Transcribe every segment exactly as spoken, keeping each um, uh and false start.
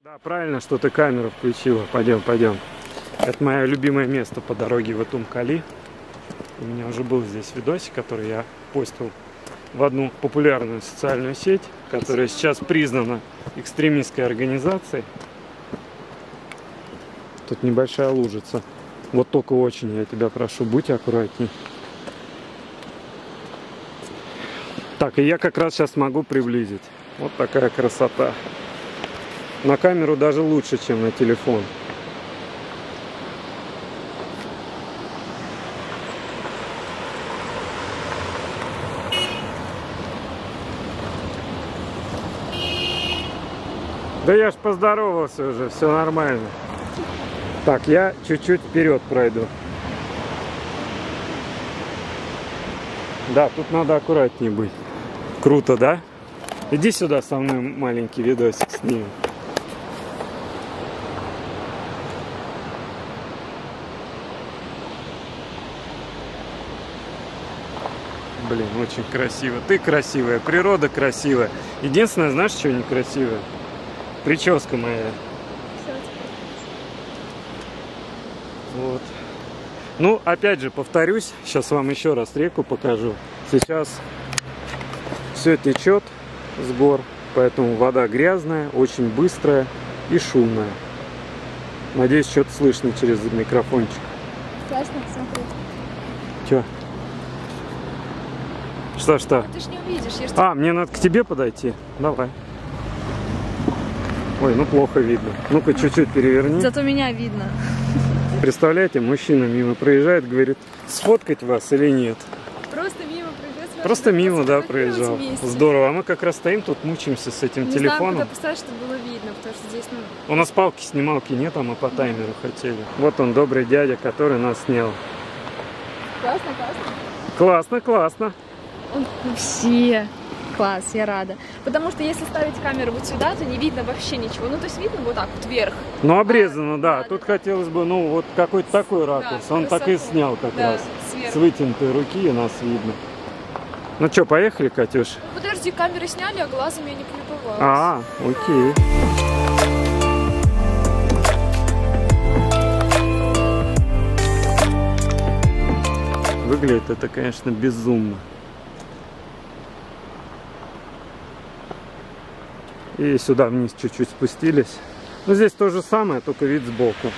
Да, правильно, что ты камеру включила. Пойдем, пойдем. Это мое любимое место по дороге в Этум-Кали. У меня уже был здесь видосик, который я постил в одну популярную социальную сеть, которая сейчас признана экстремистской организацией. Тут небольшая лужица. Вот только очень, я тебя прошу, будь аккуратней. Так, и я как раз сейчас могу приблизить. Вот такая красота. На камеру даже лучше, чем на телефон. Да я ж поздоровался уже, все нормально. Так, я чуть-чуть вперед пройду. Да, тут надо аккуратнее быть. Круто, да? Иди сюда со мной, маленький видосик снимем. Блин, очень красиво. Ты красивая, природа красивая. Единственное, знаешь, что некрасивое? Прическа моя. Вот. Ну, опять же, повторюсь, сейчас вам еще раз реку покажу. Сейчас все течет с гор, поэтому вода грязная, очень быстрая и шумная. Надеюсь, что-то слышно через микрофончик. Классно, смотри. Че? Что, что? А ты ж не увидишь. Я ж... А, мне надо к тебе подойти? Давай. Ой, ну плохо видно. Ну-ка, чуть-чуть переверни. Зато меня видно. Представляете, мужчина мимо проезжает, говорит, сфоткать вас или нет? Просто мимо проезжает. Просто мимо, да, проезжал. Здорово. А мы как раз стоим тут, мучаемся с этим не телефоном. Не знаю, куда поставить, чтобы было видно, потому что здесь, ну... У нас палки-снималки нет, а мы по таймеру хотели. Вот он, добрый дядя, который нас снял. Классно, классно. Классно, классно. Он вообще класс, я рада. Потому что если ставить камеру вот сюда, то не видно вообще ничего. Ну, то есть видно вот так вот вверх. Ну, обрезано, а, да. да. Тут Да, хотелось бы, ну, вот какой-то такой ракурс. Да, он так и снял как да, раз. Сверху. С вытянутой руки, и нас видно. Ну что, поехали, Катюш? Ну, подожди, камеры сняли, а глазом я не полюбовалась. А, окей. Выглядит это, конечно, безумно. И сюда вниз чуть-чуть спустились. Ну, здесь то же самое, только вид сбоку. Вот.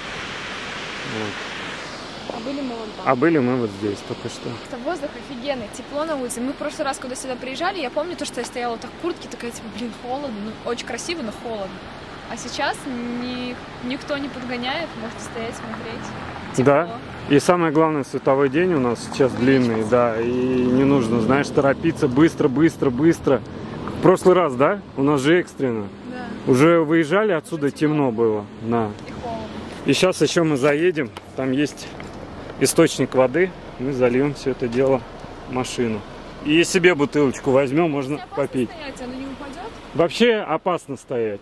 А были мы вон там. А были мы вот здесь только что. Воздух офигенный, тепло на улице. Мы в прошлый раз, когда сюда приезжали, я помню то, что я стояла так в куртке, такая, типа, блин, холодно. Ну, очень красиво, но холодно. А сейчас ни, никто не подгоняет, можете стоять, смотреть. Тепло. Да. И самое главное, световой день у нас сейчас длинный, да. И не нужно, знаешь, торопиться быстро, быстро, быстро. В прошлый раз, да? У нас же экстренно. Да. Уже выезжали отсюда, темно было. Да. И холодно. И сейчас еще мы заедем. Там есть источник воды. Мы зальем все это дело в машину. И себе бутылочку возьмем, можно попить. Стоять, оно не упадет? Вообще опасно стоять.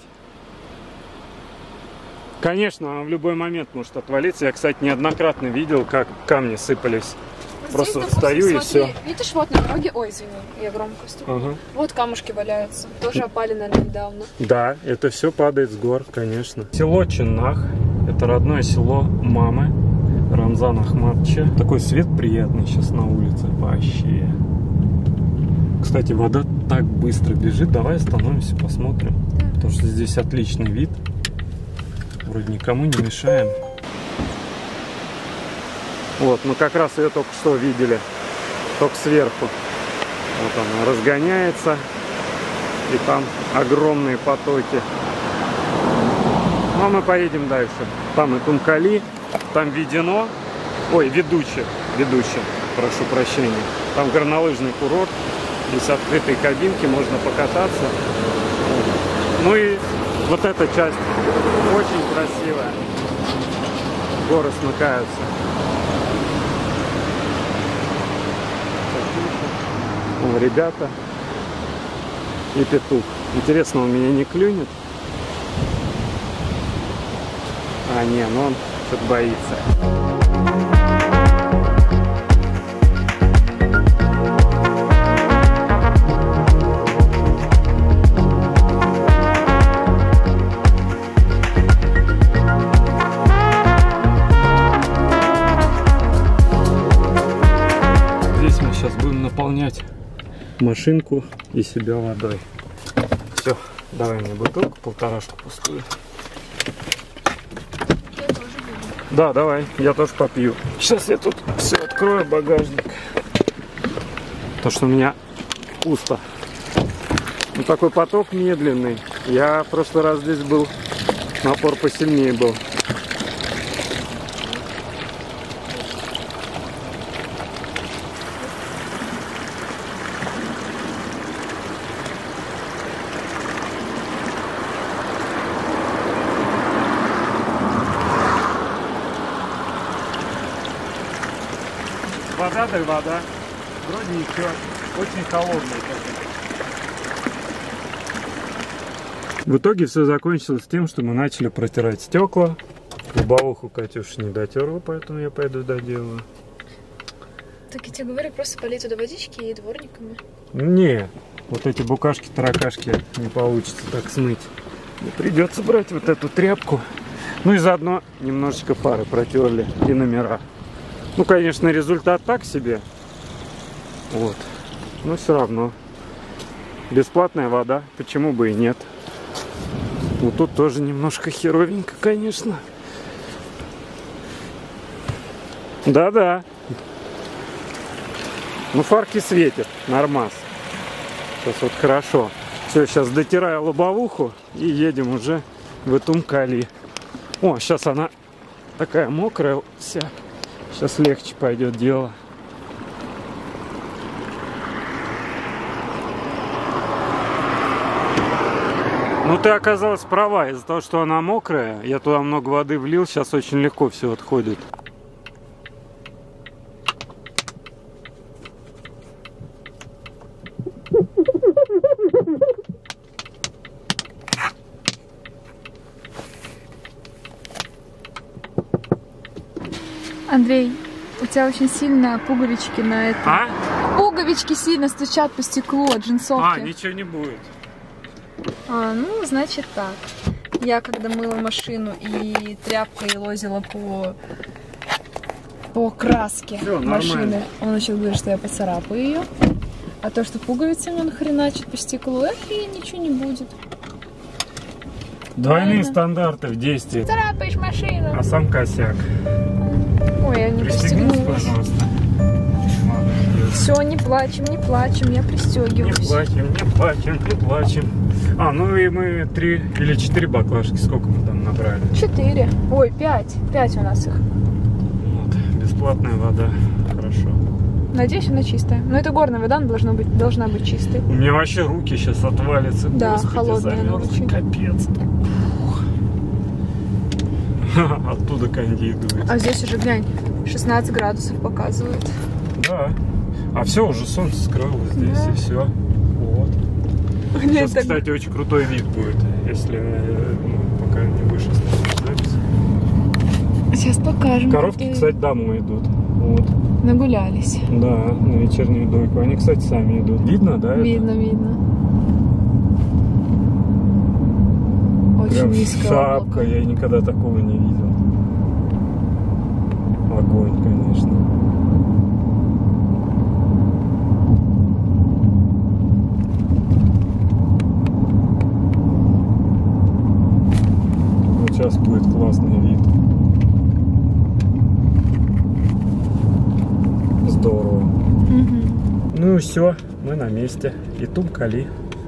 Конечно, она в любой момент может отвалиться. Я, кстати, неоднократно видел, как камни сыпались. Вот Просто здесь, встаю допустим, и все. Видишь, вот на дороге... Ой, извини, я громко стукнула. Ага. Вот камушки валяются. Тоже опали, наверное, недавно. Да, это все падает с гор, конечно. Село Чиннах. Это родное село мамы Рамзана Ахматовича. Такой свет приятный сейчас на улице. Вообще. Кстати, вода так быстро бежит. Давай остановимся, посмотрим. Да. Потому что здесь отличный вид. Вроде никому не мешаем. Вот, мы как раз ее только что видели. Только сверху. Вот она разгоняется. И там огромные потоки. Ну а мы поедем дальше. Там Этум-Кали, там Ведено. Ой, Ведуче. Ведуче, прошу прощения. Там горнолыжный курорт. Здесь открытые кабинки, можно покататься. Ну и вот эта часть очень красивая. Горы смыкаются. О, ребята. И петух. Интересно, он меня не клюнет? А, не, ну он что-то боится. машинку и себя водой. Все, давай мне бутылку, полторашку пустую. Я тоже буду. Да, давай, я тоже попью. Сейчас я тут все открою, багажник. То, что у меня пусто. Ну, такой поток медленный. Я в прошлый раз здесь был, напор посильнее был. Вода да вода. Вроде ничего. Очень холодная. В итоге все закончилось тем, что мы начали протирать стекла. Лобовуху Катюша не дотерла, поэтому я пойду доделаю. Так я тебе говорю, просто полей туда водички и дворниками. Не, вот эти букашки-таракашки не получится так смыть. И придется брать вот эту тряпку. Ну и заодно немножечко фары протерли и номера. Ну, конечно, результат так себе. Вот. Но все равно. Бесплатная вода, почему бы и нет. Вот тут тоже немножко херовенько, конечно. Да-да. Ну, фарки светят. Нормас. Сейчас вот хорошо. Все, сейчас дотираю лобовуху и едем уже в Итум-Кали. О, сейчас она такая мокрая вся. Сейчас легче пойдет дело. Ну, ты оказалась права. Из-за того, что она мокрая, я туда много воды влил, сейчас очень легко все отходит. Андрей, у тебя очень сильно пуговички на это. А? Пуговички сильно стучат по стеклу от джинсовки. А, ничего не будет. А, ну, значит так. Я когда мыла машину и тряпкой лозила по, по краске Всё, машины, нормально. он начал говорить, что я поцарапаю ее. А то, что пуговицами он хреначит по стеклу, это и ничего не будет. Двойные Правильно. стандарты в действии. Царапаешь машину. А сам косяк. Ой, я не Пристегнись, пристегнулась. пожалуйста. Все, не плачем, не плачем, я Не пристегиваюсь. плачем, не плачем, не плачем. А, ну и мы три или четыре баклажки, сколько мы там набрали? Четыре. Ой, пять. Пять у нас их. Вот, бесплатная вода, хорошо. Надеюсь, она чистая. Но это горная вода, она должна быть, должна быть чистой. У меня вообще руки сейчас отвалятся. Да, Господи, холодная она замерзли, очень. капец. Ух. Оттуда кондей дует. А здесь уже, глянь, шестнадцать градусов показывает. Да. А все, уже солнце скрылось здесь, Да. и все. Вот. Глянь, Сейчас, так- кстати, очень крутой вид будет, если э, ну, пока не будешь оставить запись. Сейчас покажем. Коровки, какие. кстати, домой идут. Вот. Нагулялись. Да, на вечернюю дойку. Они, кстати, сами идут. Видно, да? Видно, видно. Это? Очень Прям низкое шапка, облако. я никогда такого не видел. Огонь, конечно. Вот сейчас будет классный вид. Здорово. Мгм. Ну и все, мы на месте. Итум-Кали.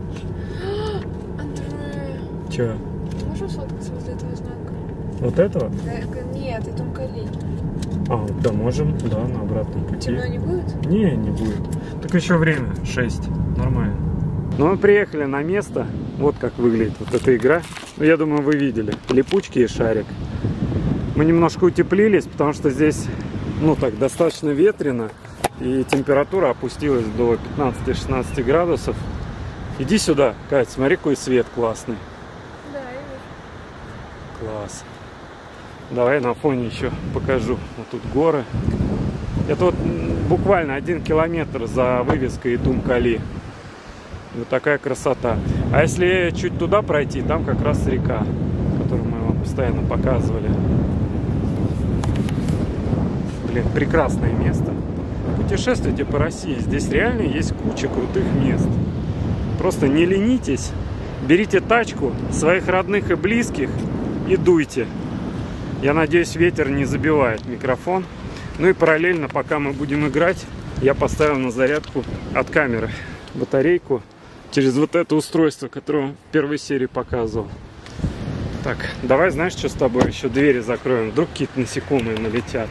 Андрей, Че? ты можешь сфоткаться возле этого знака? Вот этого? Нет, это Мкали. А, да, можем, да, на обратном пути. Темно не будет? Не, не будет. Так еще время, шесть. Нормально. Ну, мы приехали на место. Вот как выглядит вот эта игра. Ну, я думаю, вы видели. Липучки и шарик. Мы немножко утеплились, потому что здесь, ну, так, достаточно ветрено. И температура опустилась до пятнадцати-шестнадцати градусов. Иди сюда, Кать, смотри, какой свет классный. Да, я вижу. Класс. Давай на фоне еще покажу. Вот тут горы. Это вот буквально один километр за вывеской Итум-Кали. Вот такая красота. А если чуть туда пройти, там как раз река, которую мы вам постоянно показывали. Блин, прекрасное место. путешествуйте по России. Здесь реально есть куча крутых мест. Просто не ленитесь. Берите тачку своих родных и близких и дуйте. Я надеюсь, ветер не забивает микрофон. Ну и параллельно, пока мы будем играть, я поставил на зарядку от камеры батарейку через вот это устройство, которое в первой серии показывал. Так, давай, знаешь, что с тобой еще двери закроем? Вдруг какие-то насекомые налетят.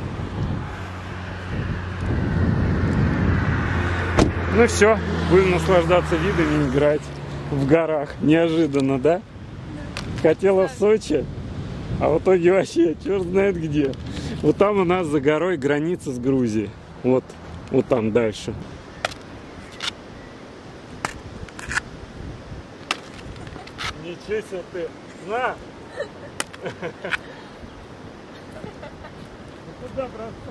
Ну и все, будем наслаждаться видами и играть в горах. Неожиданно, да? Хотела в Сочи, а в итоге вообще черт знает где. Вот там у нас за горой граница с Грузией. Вот, вот там дальше. Ничего себе ты! На! Ну куда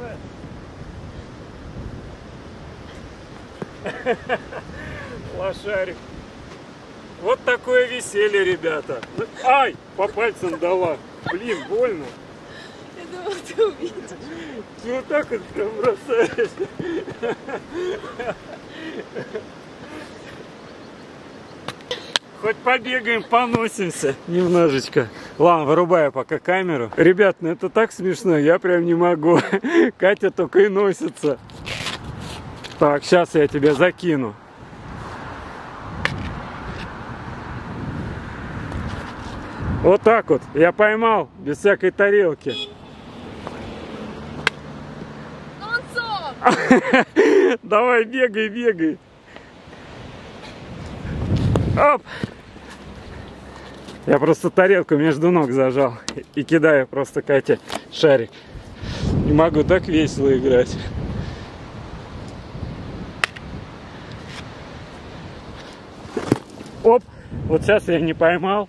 бросать? Лошарик. Вот такое веселье, ребята. Ай, по пальцам дала. Блин, больно. Я думала, ты увидишь. Ты вот так вот прям бросаешь. Хоть побегаем, поносимся немножечко. Ладно, вырубаю пока камеру. Ребят, ну это так смешно, я прям не могу. Катя только и носится. Так, сейчас я тебя закину. Вот так вот, я поймал, без всякой тарелки. Давай, бегай, бегай. Оп! Я просто тарелку между ног зажал и кидаю просто Кате шарик. Не могу так весело играть. Оп! Вот сейчас я не поймал.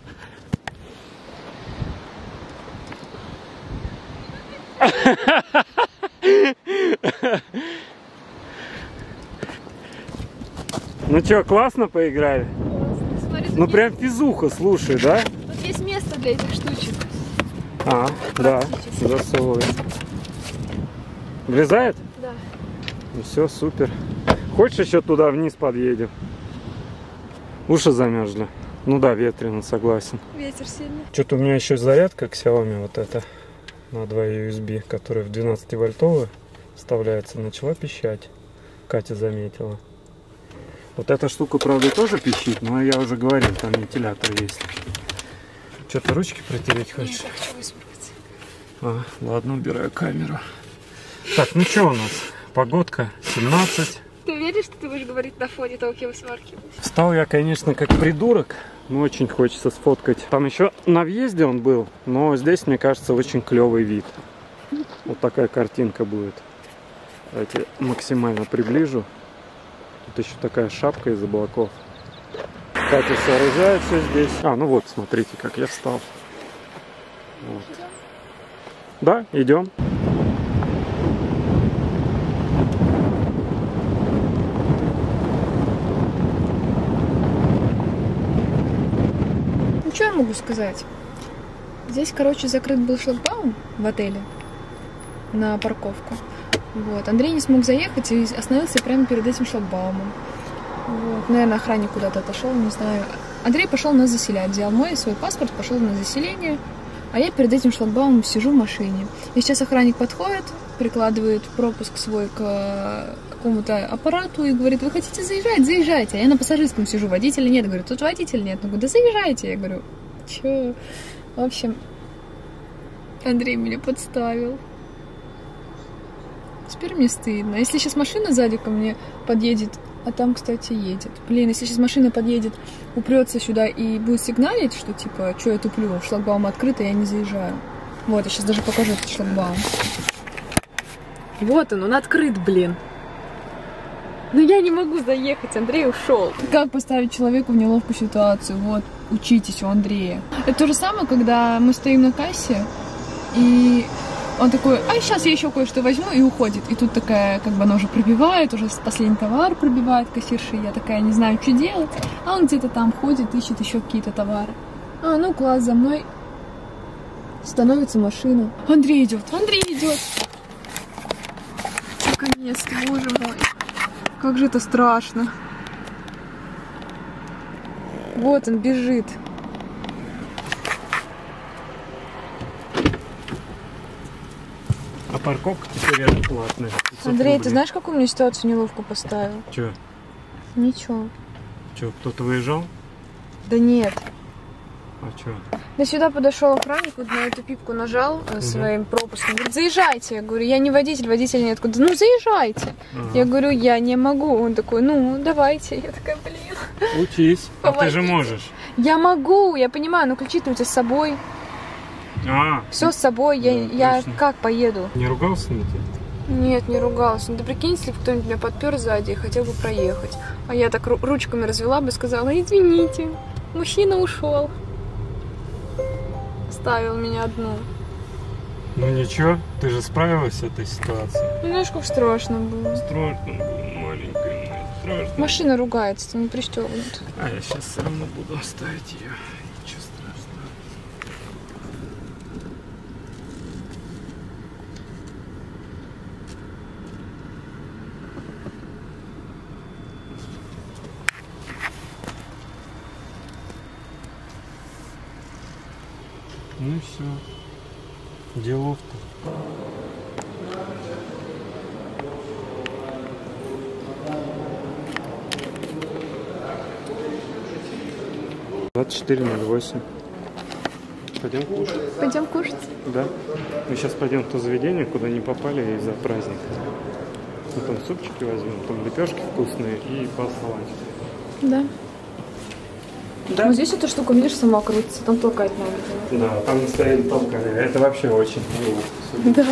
Ну что, классно поиграли? Классно. Смотри, ну есть... прям физуха, слушай, да? Тут есть место для этих штучек. А, да, засовывается. Влезает? Да. Ну все, супер. Хочешь еще туда вниз подъедем? Уши замерзли. Ну да, ветрено, согласен. Ветер сильный. Что-то у меня еще зарядка к Xiaomi вот эта на два ю эс би, которая в двенадцативольтовую вставляется, начала пищать. Катя заметила. Вот эта штука, правда, тоже пищит, но я уже говорил, там вентилятор есть. Что-то ручки протереть хочешь? Нет, я хочу высморкаться. А, ладно, убираю камеру. Так, ну что у нас? Погодка семнадцать. Ты веришь, что ты будешь говорить на фоне того, как я высмаркиваюсь? Встал я, конечно, как придурок, но очень хочется сфоткать. Там еще на въезде он был, но здесь, мне кажется, очень клевый вид. Вот такая картинка будет. Давайте максимально приближу. Тут еще такая шапка из облаков. Катя сооружает все здесь. А, ну вот, смотрите, как я встал. Вот. Да, идем. Ну, что я могу сказать? Здесь, короче, закрыт был шлагбаум в отеле на парковку. Вот. Андрей не смог заехать и остановился прямо перед этим шлагбаумом. Вот. Наверное, охранник куда-то отошел, не знаю. Андрей пошел нас заселять, взял мой свой паспорт, пошел на заселение, а я перед этим шлагбаумом сижу в машине. И сейчас охранник подходит, прикладывает пропуск свой к какому-то аппарату и говорит: вы хотите заезжать? Заезжайте. А я на пассажирском сижу, водителя нет. Говорю: тут водителя нет. Он говорит: да заезжайте. Я говорю: чё? В общем, Андрей меня подставил. Теперь мне стыдно. Если сейчас машина сзади ко мне подъедет, а там, кстати, едет. Блин, если сейчас машина подъедет, упрется сюда и будет сигналить, что типа, что я туплю, шлагбаум открыт, а я не заезжаю. Вот, я сейчас даже покажу этот шлагбаум. Вот он, он открыт, блин. Но я не могу заехать, Андрей ушел. Как поставить человека в неловкую ситуацию? Вот, учитесь у Андрея. Это то же самое, когда мы стоим на кассе, и он такой: а сейчас я еще кое-что возьму, и уходит. И тут такая, как бы она уже пробивает, уже последний товар пробивает кассирша, и я такая не знаю, что делать. А он где-то там ходит, ищет еще какие-то товары. А, ну класс, за мной становится машина. Андрей идет, Андрей идет. наконец-то, боже мой. Как же это страшно. Вот он бежит. А парковка теперь это платная. Андрей, ты знаешь, какую мне ситуацию неловко поставил? Че? Ничего. Че, кто-то выезжал? Да нет. А че? Да сюда подошел охранник, вот на эту пипку нажал угу. своим пропуском. Говорит, заезжайте. Я говорю, я не водитель, водитель нет. Откуда? Ну, заезжайте. Ага. Я говорю, я не могу. Он такой, ну, давайте. Я такая, блин. Учись. А ты же можешь. Я могу, я понимаю, но ключи-то у тебя с собой. А, все с собой, да, я, я как поеду? Не ругался на тебя? Нет, не ругался. Ну, ты прикинь, если бы кто-нибудь меня подпер сзади и хотел бы проехать. А я так ручками развела бы и сказала, извините, мужчина ушел. Оставил меня одну. Ну ничего, ты же справилась с этой ситуацией. Ну, знаешь, как страшно было. Страшно было, маленькая моя, страшно. Машина ругается, не пристегнут. А я сейчас все равно буду оставить ее. Ничего страшного. Ну и все. Делов-то. двадцать четыре ноль восемь. Пойдем кушать? Пойдем кушать? Да. Мы сейчас пойдем в то заведение, куда не попали из-за праздника. Мы там супчики возьмем, там лепешки вкусные и паста ланч. Да. Да. Вот здесь эта штука, видишь, сама крутится, там толкать надо. Да, там стоит толкали. Это вообще очень мило. Да.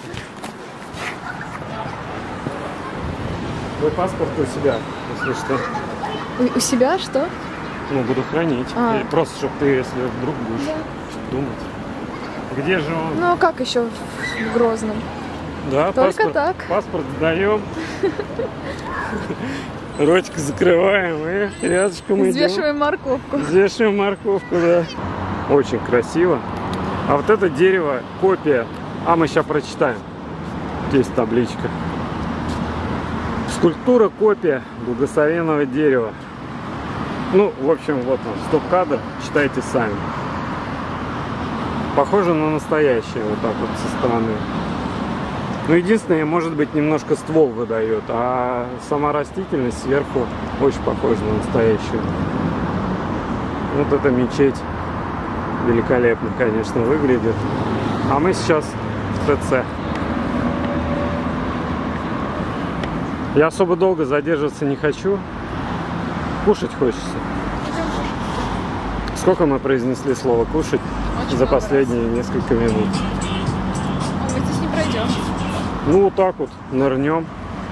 Твой паспорт у себя, если что. У, у себя что? Ну, буду хранить. А. И просто, чтобы ты, если вдруг будешь да. думать. Где же он? Ну, а как еще в Грозном? Да, только паспорт, так. Паспорт сдаем. Ротик закрываем и рядышком идем. Взвешиваем морковку. Взвешиваем морковку, да. Очень красиво. А вот это дерево копия. А мы сейчас прочитаем. Здесь табличка. Скульптура копия благословенного дерева. Ну, в общем, вот он, стоп-кадр. Читайте сами. Похоже на настоящее, вот так вот со стороны. Ну, единственное, может быть, немножко ствол выдает, а сама растительность сверху очень похожа на настоящую. Вот эта мечеть великолепно, конечно, выглядит. А мы сейчас в ТЦ. Я особо долго задерживаться не хочу. Кушать хочется. Сколько мы произнесли слово «кушать» очень за последние раз. Несколько минут? А мы здесь не пройдем. Ну, вот так вот нырнем.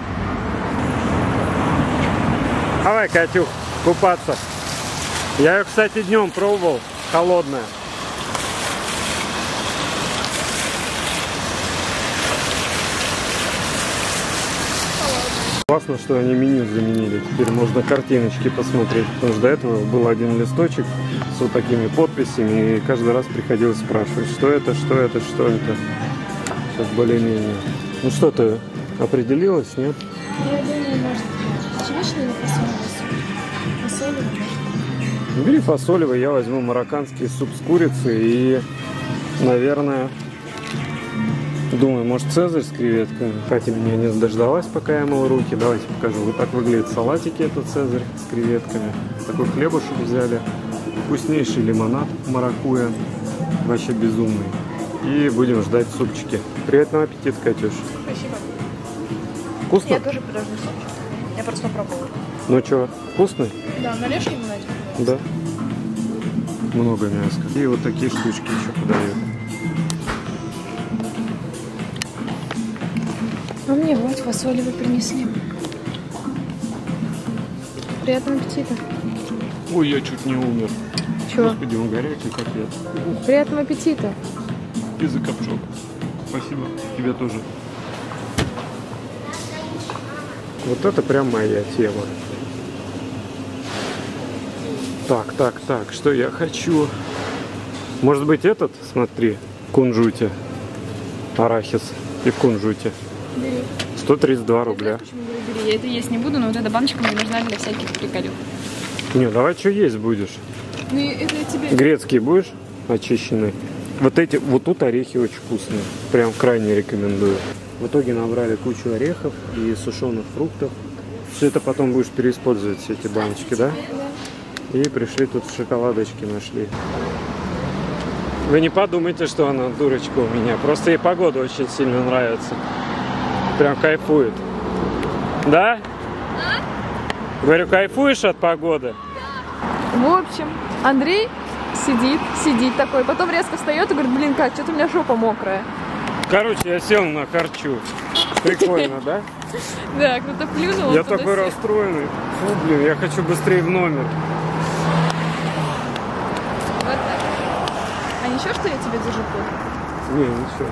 Давай, Катюх, купаться. Я ее, кстати, днем пробовал. Холодная. Классно, что они меню заменили. Теперь можно картиночки посмотреть. Потому что до этого был один листочек с вот такими подписями. И каждый раз приходилось спрашивать, что это, что это, что это. Сейчас более-менее. Ну что, ты определилась, нет? Я думаю, может, чевичный или фасолевый? Фасолевый, может? Бери фасолевый, я возьму марокканский суп с курицей и, наверное, думаю, может, цезарь с креветками. Катя меня не дождалась, пока я мыл руки. Давайте покажу. Вот так выглядят салатики, это цезарь с креветками. Такой хлебушек взяли. Вкуснейший лимонад маракуйя. Вообще безумный. И будем ждать супчики. Приятного аппетита, Катюш. Спасибо. Вкусно? Я тоже подожду супчик. Я просто попробовала. Ну что, вкусный? Да, належь ему на один. Да. Много мяска. И вот такие штучки еще подают. А мне вот фасолевый принесли. Приятного аппетита. Ой, я чуть не умер. Чего? Господи, он горячий, капец. Приятного аппетита. Язык обжег. Спасибо. Тебе тоже. Вот это прям моя тема. Так, так, так. Что я хочу? Может быть, этот? Смотри. В кунжуте. Арахис. И в кунжуте. Бери. сто тридцать два рубля. Почему говорю, бери? Я это есть не буду, но вот эта баночка мне нужна для всяких приколюх. Не, давай что есть будешь. Ну это я тебе... Грецкие будешь? Очищенные. Вот эти, вот тут орехи очень вкусные. Прям крайне рекомендую. В итоге набрали кучу орехов и сушеных фруктов. Все это потом будешь переиспользовать, все эти баночки, да? И пришли тут шоколадочки нашли. Вы не подумайте, что она дурочка у меня. Просто ей погода очень сильно нравится. Прям кайфует. Да? А? Говорю, кайфуешь от погоды? В общем, Андрей сидит, сидит такой, потом резко встает и говорит, блин, Кать, что-то у меня жопа мокрая. Короче, я сел на харчу. Прикольно, да? Да, кто-то плюнул. Я такой расстроенный. Фу, блин, я хочу быстрее в номер. Вот так. А ничего, что я тебе держу под? Не, ничего.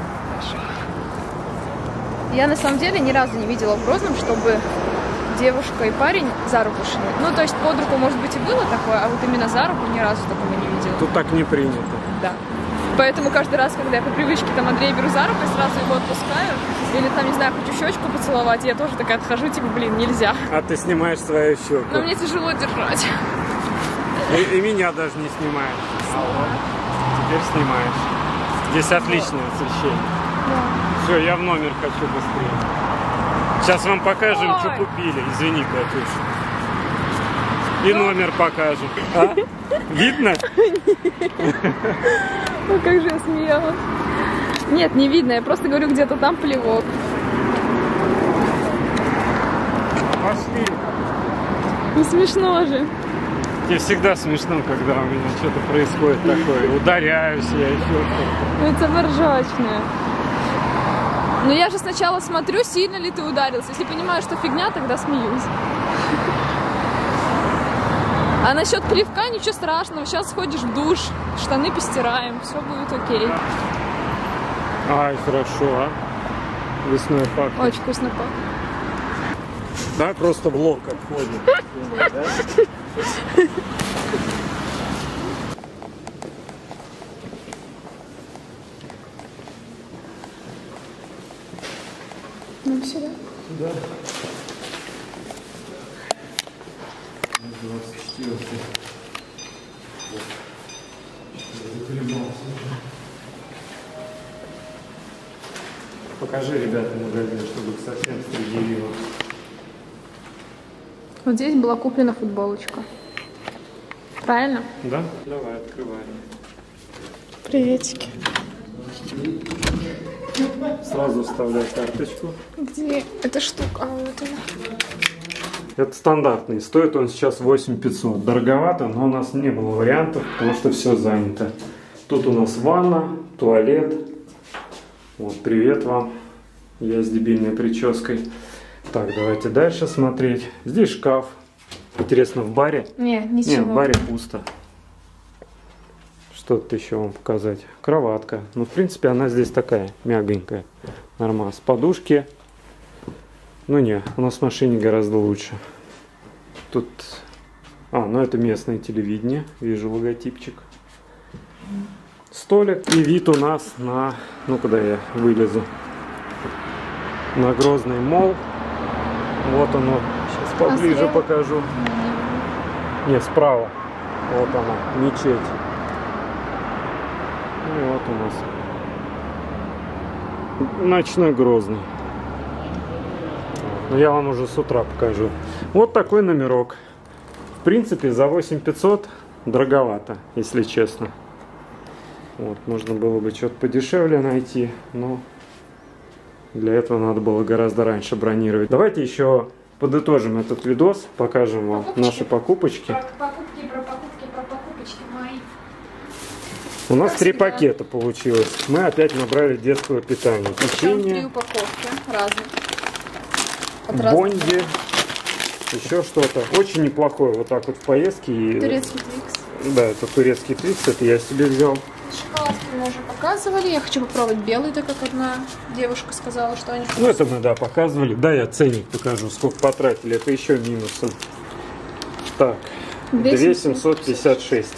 Я на самом деле ни разу не видела в Грозном, чтобы девушка и парень за руку шли. Ну, то есть под руку, может быть, и было такое, а вот именно за руку ни разу такого не видела. Тут так не принято. Да. Поэтому каждый раз, когда я по привычке там Андрея беру за руку и сразу его отпускаю, или там, не знаю, хочу щечку поцеловать, я тоже такая отхожу, типа, блин, нельзя. А ты снимаешь свою щеку. Но мне тяжело держать. И, и меня даже не снимаешь. А вот, теперь снимаешь. Здесь отличное освещение. Да. Все, я в номер хочу быстрее. Сейчас вам покажем, Ой. что купили. Извини, Катюша. И номер покажем. А? Видно? Ой, как же я смеялась. Нет, не видно, я просто говорю, где-то там плевок. Пошли. Не смешно же. Тебе всегда смешно, когда у меня что-то происходит такое. Ударяюсь я, еще что-то. Это боржачное. Но я же сначала смотрю, сильно ли ты ударился. Если понимаю, что фигня, тогда смеюсь. А насчет плевка ничего страшного. Сейчас сходишь в душ, штаны постираем, все будет окей. Ай, хорошо, а? Весной пахнет. Очень вкусно пахнет. Да, просто влог отходит. Ну, сюда. Сюда. двадцать четвёртый. Покажи, ребята, магазин, чтобы совсем стригерило. Вот здесь была куплена футболочка. Правильно? Да? Давай, открываем. Приветики. Сразу вставляй карточку. Где эта штука? А, вот она. Это стандартный. Стоит он сейчас восемь тысяч пятьсот. Дороговато, но у нас не было вариантов, потому что все занято. Тут у нас ванна, туалет. Вот, привет вам. Я с дебильной прической. Так, давайте дальше смотреть. Здесь шкаф. Интересно, в баре? Не, ничего. Нет, в баре пусто. Что-то еще вам показать. Кроватка. Ну, в принципе, она здесь такая, мягонькая. Нормас. Подушки. Ну, не, у нас в машине гораздо лучше. Тут... А, ну это местное телевидение. Вижу логотипчик. Столик. И вид у нас на... Ну, куда я вылезу? На Грозный молл. Вот оно. Сейчас поближе слева? покажу. Не, справа. Вот она, мечеть. И вот у нас ночной Грозный. Но я вам уже с утра покажу. Вот такой номерок. В принципе, за восемь тысяч пятьсот дороговато, если честно. Вот, можно было бы что-то подешевле найти, но для этого надо было гораздо раньше бронировать. Давайте еще подытожим этот видос, покажем вам покупочки. Наши покупочки. Про покупки, про покупки, про покупочки мои. У нас как три всегда. пакета получилось. Мы опять набрали детского питания. Там три Печенье, упаковки разных. От разных. бонди, еще что-то. Очень неплохое вот так вот в поездке. И... Турецкий твикс. Да, это турецкий твикс, это я себе взял. Шоколадки мы уже показывали. Я хочу попробовать белый, так как одна девушка сказала, что они вкусные. Ну, это мы, да, показывали. Да, я ценник покажу, сколько потратили. Это еще минусом. Так, две тысячи семьсот пятьдесят шесть.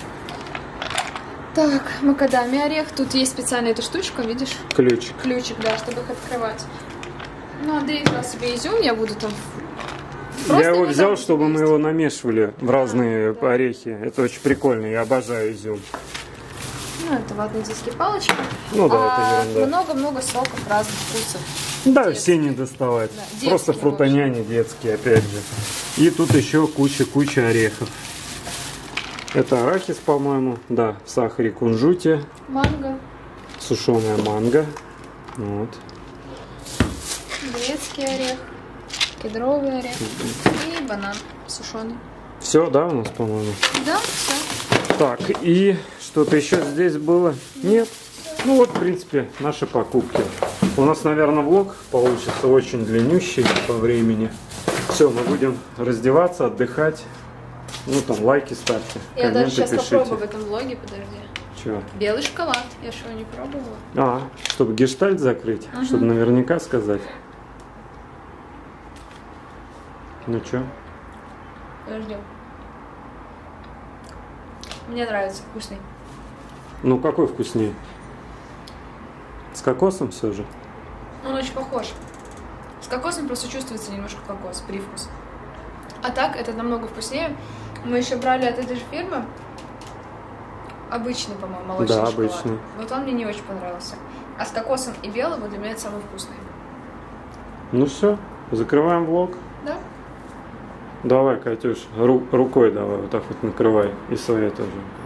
Так, макадамия орех. Тут есть специальная эта штучка, видишь? Ключик. Ключик, да, чтобы их открывать. Ну, Андрей взял себе изюм, я буду там... Я его взял, чтобы мы его намешивали в разные орехи. Это очень прикольно, я обожаю изюм. Ну, это ватные диски палочки. Ну да, а, это ерунда. Много-много соков разных вкусов. Да, детские. все не доставать. Да, Просто детские фрутоняне детские, опять же. И тут еще куча-куча орехов. Это арахис, по-моему. Да, в сахаре, кунжуте. Манго. Сушеная манго. Вот. Грецкий орех. Кедровый орех. И банан сушеный. Все, да, у нас, по-моему? Да, все. Так, и что-то еще здесь было? Нет. Ну вот, в принципе, наши покупки. У нас, наверное, влог получится очень длиннющий по времени. Все, мы будем раздеваться, отдыхать. Ну, там, лайки ставьте, Я даже сейчас пишите. попробую в этом влоге, подожди. Чего? Белый шоколад. Я что, не пробовала? А, чтобы гештальт закрыть, Ага. чтобы наверняка сказать. Ну что? Подожди. Мне нравится, вкусный. Ну, какой вкуснее? С кокосом все же? Он очень похож. С кокосом просто чувствуется немножко кокос, привкус. А так, это намного вкуснее. Мы еще брали от этой же фирмы обычный, по-моему, молочный Да, шоколад. обычный. Вот он мне не очень понравился. А с кокосом и белым вот для меня это самый вкусный. Ну все, закрываем влог. Да? Давай, Катюш, ру- рукой давай, вот так вот накрывай. И своей тоже.